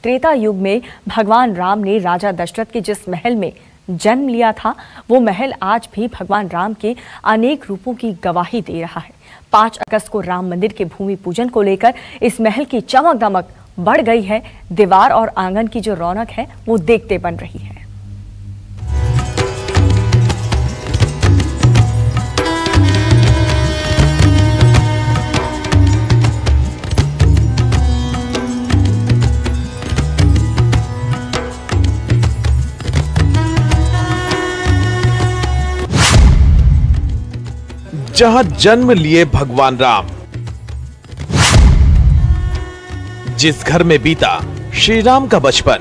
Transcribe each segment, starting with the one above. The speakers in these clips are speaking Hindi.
त्रेता युग में भगवान राम ने राजा दशरथ के जिस महल में जन्म लिया था, वो महल आज भी भगवान राम के अनेक रूपों की गवाही दे रहा है। 5 अगस्त को राम मंदिर के भूमि पूजन को लेकर इस महल की चमक दमक बढ़ गई है। दीवार और आंगन की जो रौनक है वो देखते बन रही है। जहां जन्म लिए भगवान राम, जिस घर में बीता श्री राम का बचपन,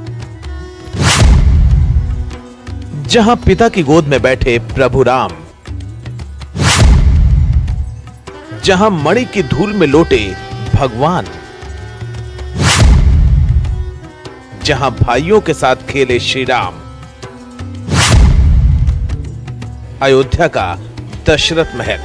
जहां पिता की गोद में बैठे प्रभु राम, जहां मणि की धूल में लोटे भगवान, जहां भाइयों के साथ खेले श्री राम, अयोध्या का दशरथ महल।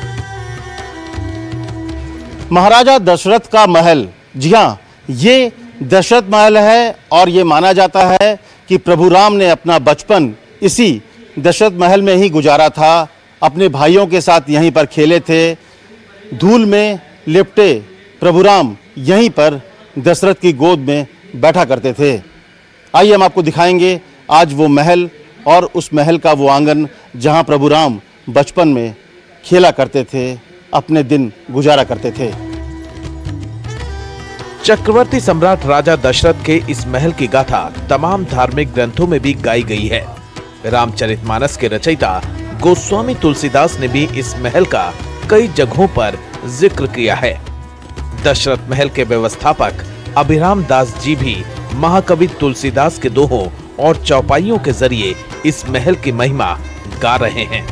महाराजा दशरथ का महल, जी हाँ, ये दशरथ महल है और ये माना जाता है कि प्रभु राम ने अपना बचपन इसी दशरथ महल में ही गुजारा था। अपने भाइयों के साथ यहीं पर खेले थे। धूल में लिपटे प्रभु राम यहीं पर दशरथ की गोद में बैठा करते थे। आइए हम आपको दिखाएंगे आज वो महल और उस महल का वो आंगन जहां प्रभु राम बचपन में खेला करते थे, अपने दिन गुजारा करते थे। चक्रवर्ती सम्राट राजा दशरथ के इस महल की गाथा तमाम धार्मिक ग्रंथों में भी गाई गई है। रामचरितमानस के रचयिता गोस्वामी तुलसीदास ने भी इस महल का कई जगहों पर जिक्र किया है। दशरथ महल के व्यवस्थापक अभिराम दास जी भी महाकवि तुलसीदास के दोहों और चौपाइयों के जरिए इस महल की महिमा गा रहे हैं।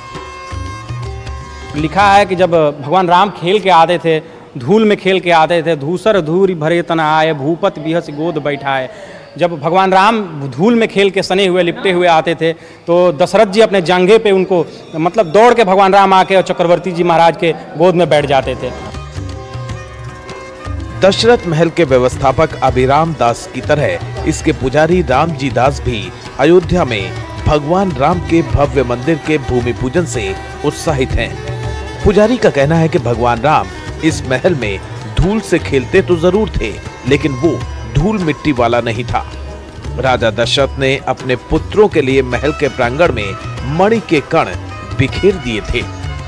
लिखा है कि जब भगवान राम खेल के आते थे, धूल में खेल के आते थे, धूसर धूरी भरे तना आए, भूपत बिहस गोद बैठाए। जब भगवान राम धूल में खेल के सने हुए लिपटे हुए आते थे तो दशरथ जी अपने जांघे पे उनको मतलब दौड़ के भगवान राम आके और चक्रवर्ती जी महाराज के गोद में बैठ जाते थे। दशरथ महल के व्यवस्थापक अभिराम दास की तरह इसके पुजारी रामजी दास भी अयोध्या में भगवान राम के भव्य मंदिर के भूमि पूजन से उत्साहित हैं। पुजारी का कहना है कि भगवान राम इस महल में धूल से खेलते तो जरूर थे, लेकिन वो धूल मिट्टी वाला नहीं था। राजा दशरथ ने अपने पुत्रों के लिए महल के प्रांगण में मणि के कण बिखेर दिए थे।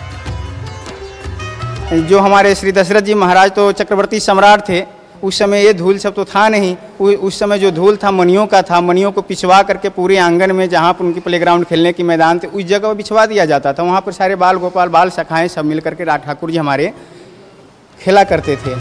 जो हमारे श्री दशरथ जी महाराज तो चक्रवर्ती सम्राट थे, उस समय ये धूल सब तो था नहीं। उस समय जो धूल था मणियों का था। मणियों को पिछवा करके पूरे आंगन में जहाँ पर उनकी प्लेग्राउंड खेलने की मैदान थे उस जगह पर बिछवा दिया जाता था। वहाँ पर सारे बाल गोपाल बाल सखाएं सब मिल करके ठाकुर जी हमारे खेला करते थे।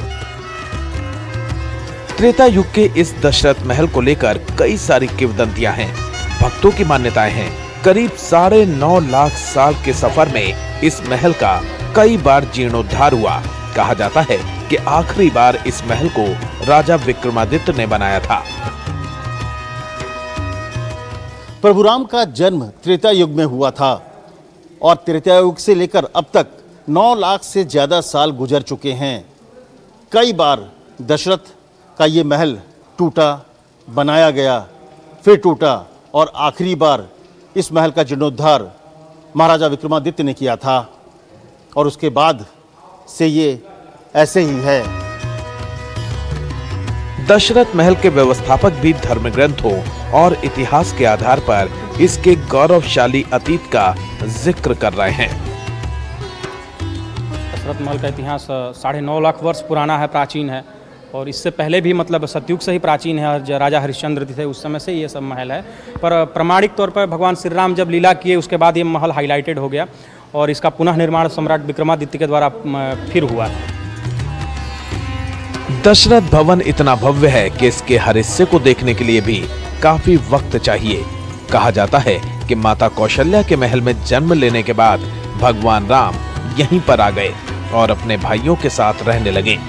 त्रेता युग के इस दशरथ महल को लेकर कई सारी किंवदंतियां हैं, भक्तों की मान्यताएं हैं। करीब 9.5 लाख साल के सफर में इस महल का कई बार जीर्णोद्धार हुआ। कहा जाता है कि आखिरी बार इस महल को राजा विक्रमादित्य ने बनाया था। प्रभु राम का जन्म त्रेता युग में हुआ था और त्रेता युग से लेकर अब तक 9 लाख से ज्यादा साल गुजर चुके हैं। कई बार दशरथ का ये महल टूटा, बनाया गया, फिर टूटा और आखिरी बार इस महल का जीर्णोद्धार महाराजा विक्रमादित्य ने किया था और उसके बाद से ये ऐसे ही है। दशरथ महल के व्यवस्थापक भी धर्म ग्रंथों और इतिहास के आधार पर इसके गौरवशाली अतीत का जिक्र कर रहे हैं। दशरथ महल का इतिहास 9.5 लाख वर्ष पुराना है, प्राचीन है और इससे पहले भी मतलब सतयुग से ही प्राचीन है। राजा हरिश्चंद्र थे उस समय से ये सब महल है। पर प्रमाणिक तौर पर भगवान श्री राम जब लीला किए उसके बाद ये महल हाईलाइटेड हो गया और इसका पुनः निर्माण सम्राट विक्रमादित्य के द्वारा फिर हुआ। दशरथ भवन इतना भव्य है कि इसके हर हिस्से को देखने के लिए भी काफी वक्त चाहिए। कहा जाता है कि माता कौशल्या के महल में जन्म लेने के बाद भगवान राम यहीं पर आ गए और अपने भाइयों के साथ रहने लगे।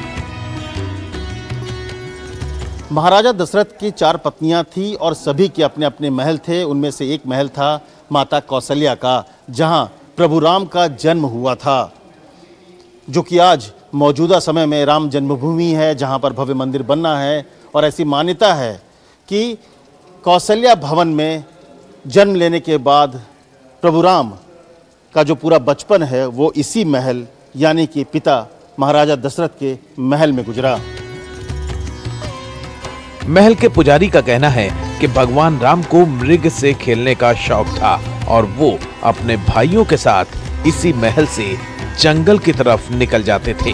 महाराजा दशरथ की 4 पत्नियां थी और सभी के अपने अपने महल थे। उनमें से एक महल था माता कौशल्या का, जहां प्रभु राम का जन्म हुआ था, जो कि आज मौजूदा समय में राम जन्मभूमि है, जहां पर भव्य मंदिर बनना है और ऐसी मान्यता है कि कौशल्या भवन में जन्म लेने के बाद प्रभु राम का जो पूरा बचपन है वो इसी महल यानी कि पिता महाराजा दशरथ के महल में गुजरा। महल के पुजारी का कहना है कि भगवान राम को मृग से खेलने का शौक था और वो अपने भाइयों के साथ इसी महल से जंगल की तरफ निकल जाते थे।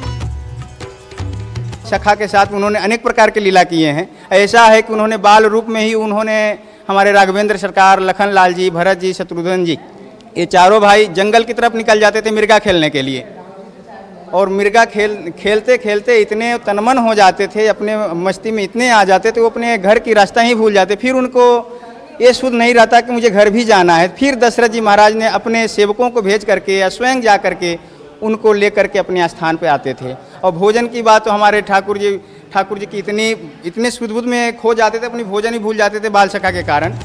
सखा के साथ उन्होंने अनेक प्रकार के लीला किए हैं। ऐसा है कि उन्होंने बाल रूप में ही उन्होंने हमारे राघवेंद्र सरकार, लखन लाल जी, भरत जी, शत्रुघ्न जी, ये चारों भाई जंगल की तरफ निकल जाते थे मिर्गा खेलने के लिए। और मिर्गा खेलते खेलते इतने तन्मन हो जाते थे, अपने मस्ती में इतने आ जाते थे, वो अपने घर की रास्ता ही भूल जाते। फिर उनको ये सुध नहीं रहता कि मुझे घर भी जाना है। फिर दशरथ जी महाराज ने अपने सेवकों को भेज करके या स्वयं जा करके उनको लेकर के अपने स्थान पे आते थे। और भोजन की बात तो हमारे ठाकुर जी की इतने सुध-बुध में खो जाते थे, अपनी भोजन ही भूल जाते थे बाल सखा के कारण।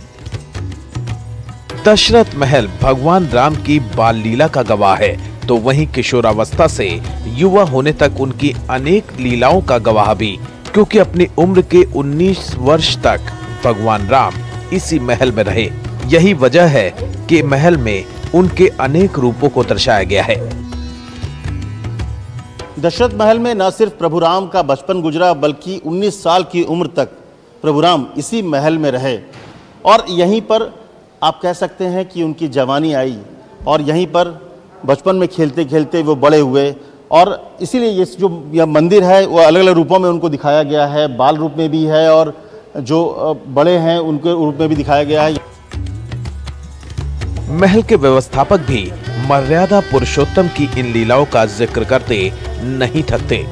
दशरथ महल भगवान राम की बाल लीला का गवाह है, तो वहीं किशोरावस्था से युवा होने तक उनकी अनेक लीलाओं का गवाह भी, क्योंकि अपनी उम्र के 19 वर्ष तक भगवान राम इसी महल में रहे। यही वजह है कि महल में उनके अनेक रूपों को दर्शाया गया है। दशरथ महल में न सिर्फ प्रभु राम का बचपन गुजरा बल्कि 19 साल की उम्र तक प्रभु राम इसी महल में रहे और यहीं पर आप कह सकते हैं कि उनकी जवानी आई और यहीं पर बचपन में खेलते खेलते वो बड़े हुए। और इसीलिए ये जो यह मंदिर है वो अलग अलग रूपों में उनको दिखाया गया है, बाल रूप में भी है और जो बड़े हैं उनके रूप में भी दिखाया गया है। महल के व्यवस्थापक भी मर्यादा पुरुषोत्तम की इन लीलाओं का जिक्र करते नहीं थकते।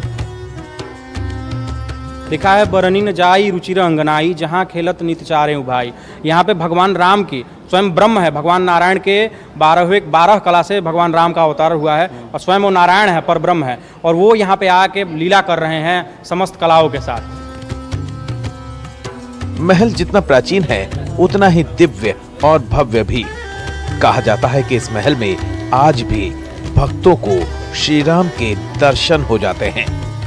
लिखा है बरनी न जाई रुचिर अंगनाई, जहाँ खेलत नित चारे उभाई। यहाँ पे भगवान राम की स्वयं ब्रह्म है, भगवान नारायण के 12 कला से भगवान राम का अवतार हुआ है और स्वयं वो नारायण है, पर ब्रह्म है और वो यहाँ पे आके लीला कर रहे हैं समस्त कलाओं के साथ। महल जितना प्राचीन है उतना ही दिव्य और भव्य भी। कहा जाता है कि इस महल में आज भी भक्तों को श्री राम के दर्शन हो जाते हैं।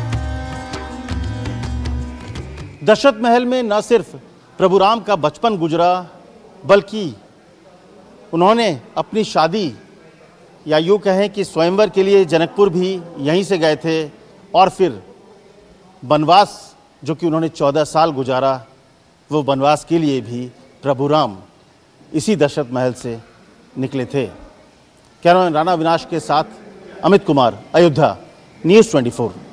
दशरथ महल में न सिर्फ प्रभु राम का बचपन गुजरा बल्कि उन्होंने अपनी शादी या यूँ कहें कि स्वयंवर के लिए जनकपुर भी यहीं से गए थे और फिर वनवास जो कि उन्होंने 14 साल गुजारा, वो वनवास के लिए भी प्रभु राम इसी दशरथ महल से निकले थे। कैमरामैन राणा विनाश के साथ अमित कुमार, अयोध्या, न्यूज़ 24।